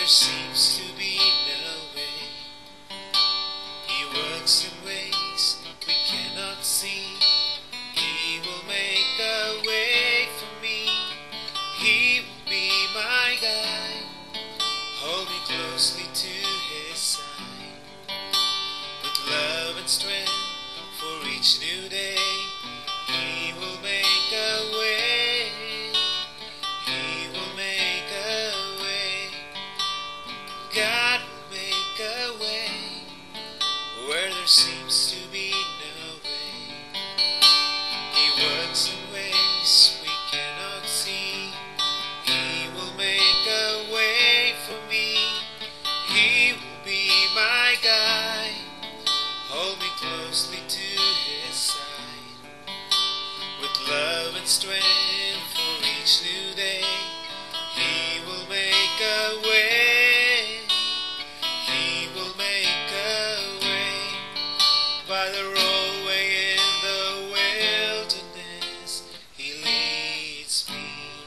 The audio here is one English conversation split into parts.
seems to be no way. He works in ways we cannot see. He will make a way for me. He will be my guide. Hold me closely to his side. With love and strength for each new day, he will make a way. He will make a way. God will make a way where there seems to be no way. He works in ways we cannot see. He will make a way for me. He will be my guide. Hold me closely to his side. With love and strength for each new day, he will make a way. He will make a way by the roadway in the wilderness. He leads me.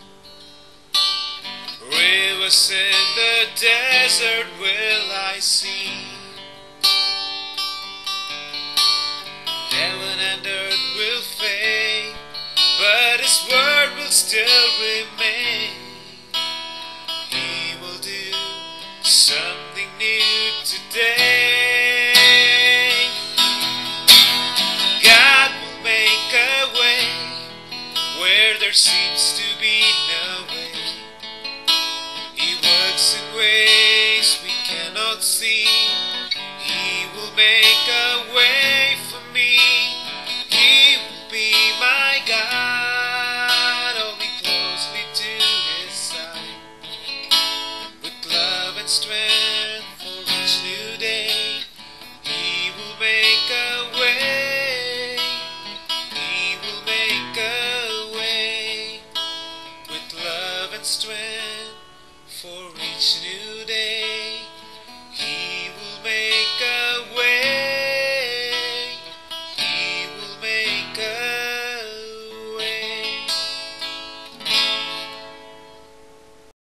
Rivers in the desert will I see. Heaven and earth will fade, but his word will still remain. He will do something new today.